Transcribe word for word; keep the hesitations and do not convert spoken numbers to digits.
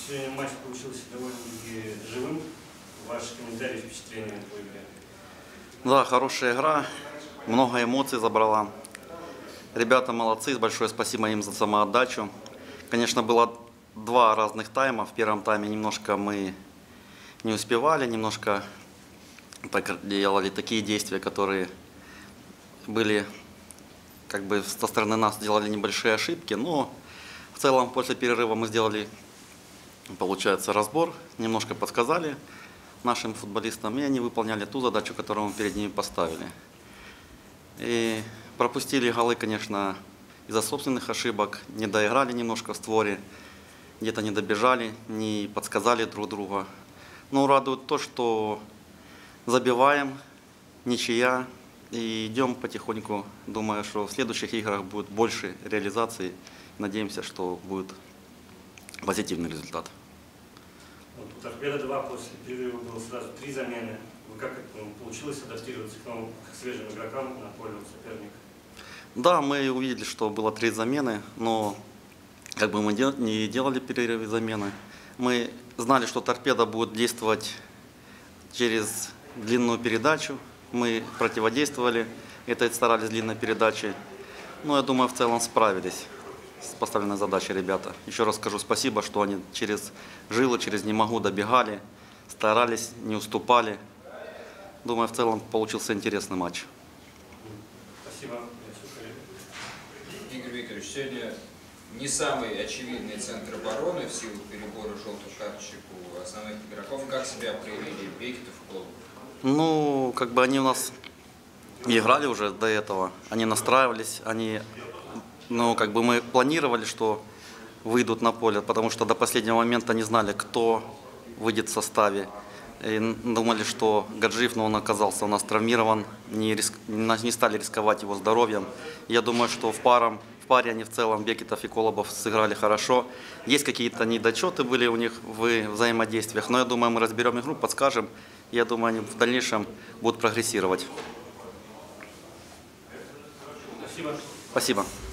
Сегодня матч получился довольно-таки живым. Ваши комментарии, впечатления по игре? Да, хорошая игра, много эмоций забрала. Ребята молодцы, большое спасибо им за самоотдачу. Конечно, было два разных тайма. В первом тайме немножко мы не успевали, немножко так, делали такие действия, которые были, как бы со стороны нас делали небольшие ошибки. Но в целом после перерыва мы сделали, получается, разбор, немножко подсказали нашим футболистам, и они выполняли ту задачу, которую мы перед ними поставили. И пропустили голы, конечно, из-за собственных ошибок, не доиграли немножко в створе, где-то не добежали, не подсказали друг друга. Но радует то, что забиваем, ничья, и идем потихоньку. Думаю, что в следующих играх будет больше реализации. Надеемся, что будет позитивный результат. Вот у «Торпедо-два» после перерыва было сразу три замены. Вы как это, получилось адаптироваться к новым, к свежим игрокам на поле соперника? Да, мы увидели, что было три замены, но как бы мы не делали перерывы замены. Мы знали, что «Торпедо» будет действовать через длинную передачу. Мы противодействовали этой, старались длинной передачей. Но я думаю, в целом справились с поставленной задачей ребята. Еще раз скажу спасибо, что они через жилы, через не могу добегали, старались, не уступали. Думаю, в целом получился интересный матч. Спасибо. Игорь Викторович, сегодня не самый очевидный центр обороны в силу перебора желтых карточек у основных игроков. Как себя проявили Бекетов и Колобов? Ну, как бы они у нас играли уже до этого, они настраивались, они, ну, как бы мы планировали, что выйдут на поле, потому что до последнего момента не знали, кто выйдет в составе. И думали, что Гаджиев, но он оказался у нас травмирован, не, риск, не стали рисковать его здоровьем. Я думаю, что в, парам, в паре они в целом, Бекетов и Колобов, сыграли хорошо. Есть какие-то недочеты были у них в взаимодействиях, но я думаю, мы разберем игру, подскажем. Я думаю, они в дальнейшем будут прогрессировать. Спасибо. Спасибо.